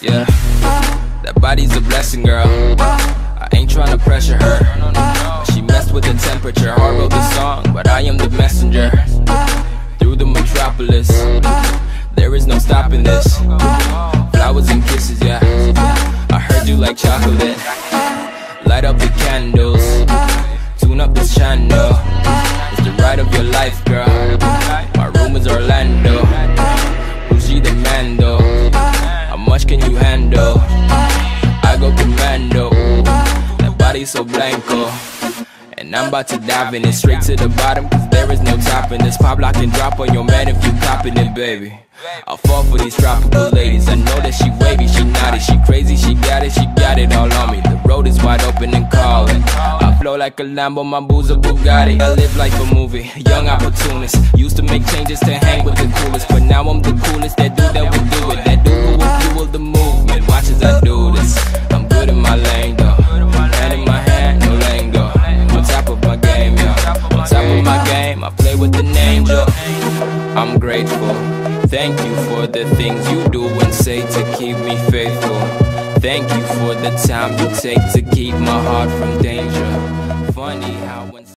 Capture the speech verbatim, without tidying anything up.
Yeah, that body's a blessing, girl. I ain't tryna pressure her. She messed with the temperature. Hard wrote the song, but I am the messenger. Through the metropolis, there is no stopping this. Flowers and kisses, yeah. I heard you like chocolate. Light up the candles, tune up this channel. It's the ride of your life, girl. My room is Orlando. Who's she the man though? How much can you handle? I go commando. That body's so blanco. And I'm about to dive in it straight to the bottom, cause there is no topping this. Pop, lock, and drop on your man if you copping it, baby. I'll fall for these tropical ladies. I know that she wavy, she naughty, she crazy, she got it, she got it all on me. The road is wide open and calling. I flow like a Lambo, my boo's a Bugatti. I live like a movie, young opportunist. Used to make changes to hang with the coolest, but now I'm the coolest. That dude that will do it, that dude who will fuel the movement. Watch as I do this. I'm good in my lane though. Hand in my hand, no lingo. On top of my game, yo. On top of my game, I play with an angel. I'm grateful. Thank you for the things you do and say to keep me faithful. Thank you for the time you take to keep my heart from danger. Funny how when